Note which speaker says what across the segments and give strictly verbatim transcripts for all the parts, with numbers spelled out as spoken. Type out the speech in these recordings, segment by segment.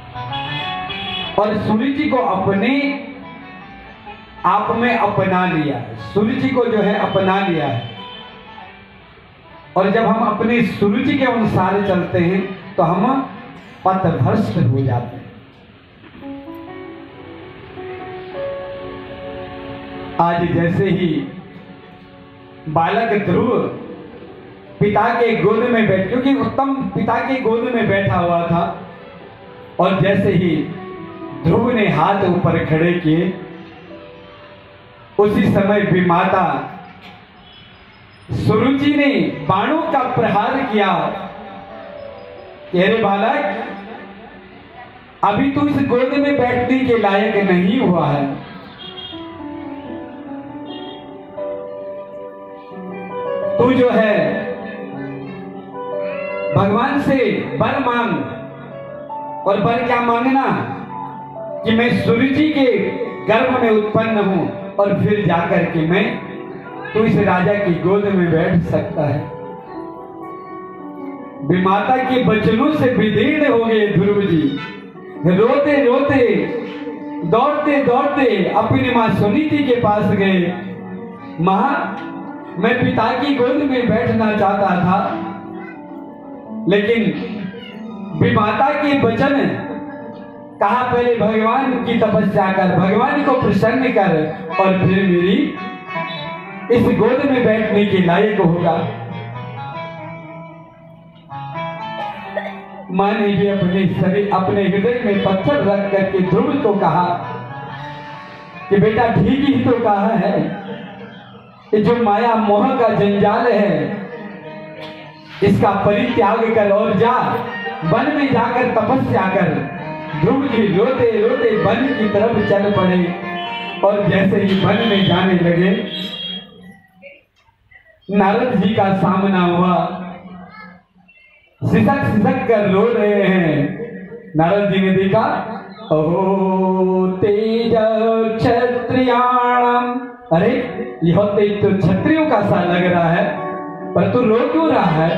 Speaker 1: और सूर्य जी को अपने आप में अपना लिया है, सूर्य जी को जो है अपना लिया है। और जब हम अपने सूर्य जी के अनुसार चलते हैं तो हम पथभ्रष्ट हो जाते हैं। आज जैसे ही बालक ध्रुव पिता के गोद में बैठ, क्योंकि उत्तम पिता के गोद में बैठा हुआ था, और जैसे ही ध्रुव ने हाथ ऊपर खड़े किए, उसी समय विमाता सुरुचि ने बाणों का प्रहार किया। अरे बालक, अभी तू इस गोद में बैठने के लायक नहीं हुआ है। तू जो है भगवान से वर मांग, और वर क्या मांगना कि मैं सुरुचि के गर्भ में उत्पन्न हूं और फिर जाकर के मैं तू इस राजा की गोद में बैठ सकता है। विमाता के वचनों से विदीर्ण हो गए ध्रुव जी। रोते रोते दौड़ते दौड़ते अपनी मां सुनीति के पास गए। मां, मैं पिता की गोद में बैठना चाहता था, लेकिन विमाता के वचन कहा पहले भगवान की तपस्या कर, भगवान को प्रसन्न कर, और फिर मेरी इस गोद में बैठने के लायक होगा। मां ने भी अपने शरीर अपने हृदय में पत्थर रख करके ध्रुव को कहा कि बेटा ठीक ही तो कहा है, कि जो माया मोह का जंजाल है इसका परित्याग कर और जा, वन में जाकर तपस्या कर। ध्रुव जी रोते रोते वन की तरफ चल पड़े, और जैसे ही वन में जाने लगे नारद जी का सामना हुआ। सिसक सिसक कर रो रहे हैं। नारद जी ने देखा, ओहो तेज क्षत्रियाणाम, अरे यह तेज तो क्षत्रियों का सा लग रहा है, पर तू रो क्यों रहा है?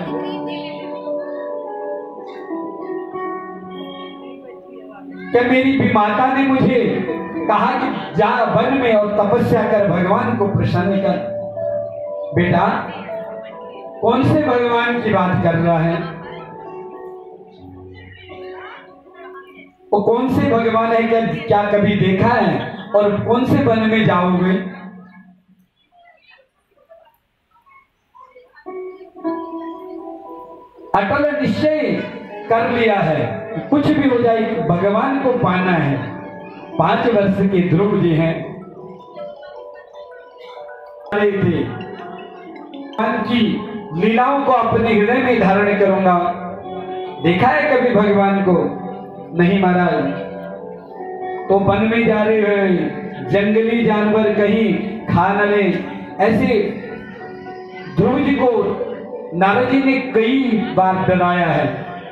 Speaker 1: क्या मेरी विमाता ने मुझे कहा कि जा वन में और तपस्या कर, भगवान को प्रसन्न कर। बेटा, कौन से भगवान की बात कर रहा है? वो कौन से भगवान है? क्या क्या कभी देखा है? और कौन से वन में जाओगे? अटल निश्चय कर लिया है कि कुछ भी हो जाए भगवान को पाना है। पांच वर्ष के ध्रुव जी हैं, थे भगवान की लीलाओं को अपने हृदय में धारण करूंगा। देखा है कभी भगवान को? नहीं महाराज। तो वन में जा रहे हैं, जंगली जानवर कहीं खा न ले, ऐसे ध्रुव जी को नारद जी ने कई बार डराया है,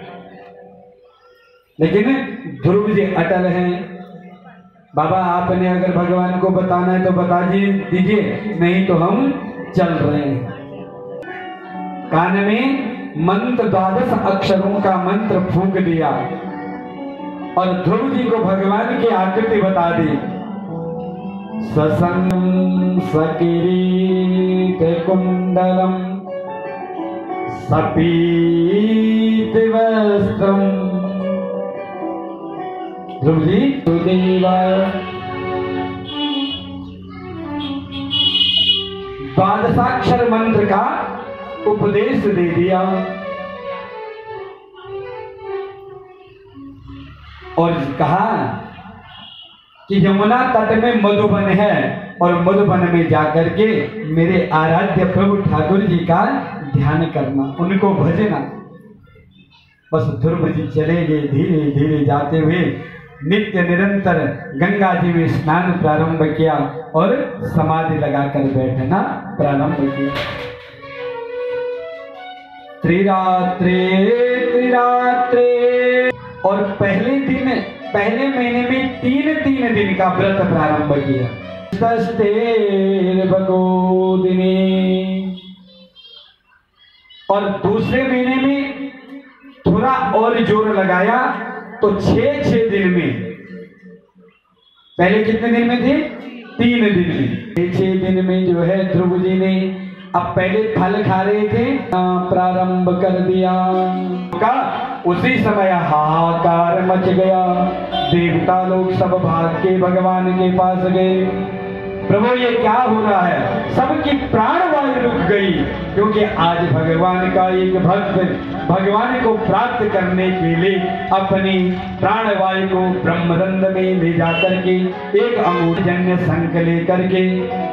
Speaker 1: लेकिन ध्रुव जी अटल हैं। बाबा, आपने अगर भगवान को बताना है तो बता दीजिए, नहीं तो हम चल रहे हैं। कान में मंत्र द्वादश अक्षरों का मंत्र फूंक दिया और ध्रुव जी को भगवान की आकृति बता दी। ससंगम सकिरीट कुंडलम सपीत वस्त्रम। ध्रुव जी सुदेवा द्वादशाक्षर मंत्र का उपदेश दे दिया और कहा कि यमुना तट में मधुबन है और मधुबन में जाकर के मेरे आराध्य प्रभु ठाकुर जी का ध्यान करना, उनको भजना। बस ध्रुव जी चले गए, धीरे धीरे जाते हुए नित्य निरंतर गंगा जी में स्नान प्रारंभ किया और समाधि लगाकर बैठना प्रारंभ किया। त्रिरात्रे त्रिरात्रे, और पहले दिन पहले महीने में तीन तीन दिन का व्रत प्रारंभ किया। भगोदिनी, और दूसरे महीने में थोड़ा और जोर लगाया तो छह छह दिन में, पहले कितने दिन में थे? तीन दिन में। छह छह दिन में जो है ध्रुव जी ने, अब पहले फल खा रहे थे, प्रारंभ कर दिया का उसी समय हाहाकार मच गया। देवता लोग सब भाग के भगवान के पास गए, प्रभु ये क्या हो रहा है? सबकी प्राणवायु रुक गई, क्योंकि आज भगवान का एक भक्त भगवान को प्राप्त करने के लिए अपनी प्राणवायु को ब्रह्मरंध्र में ले जाकर के एक अंगूठजन्य शंख लेकर के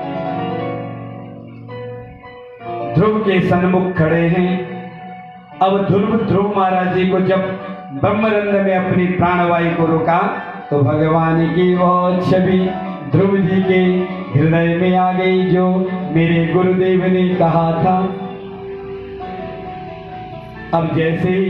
Speaker 1: ध्रुव के सन्मुख खड़े हैं। अब ध्रुव ध्रुव महाराज जी को जब ब्रह्मरंध्र में अपनी प्राणवायु को रोका तो भगवान की वह छवि ध्रुव जी के हृदय में आ गई, जो मेरे गुरुदेव ने कहा था। अब जैसे ही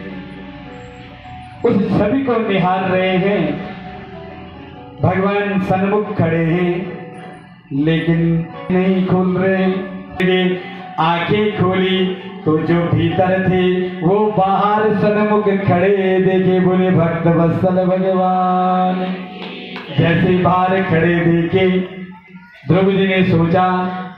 Speaker 1: उस छवि को निहार रहे हैं, भगवान सन्मुख खड़े हैं लेकिन नहीं खोल रहे। आंखें खोली तो जो भीतर थे वो बाहर सन्मुख खड़े देखे, बोले भक्त वत्सल भगवान। जैसे बाहर खड़े देखे ध्रुव जी ने सोचा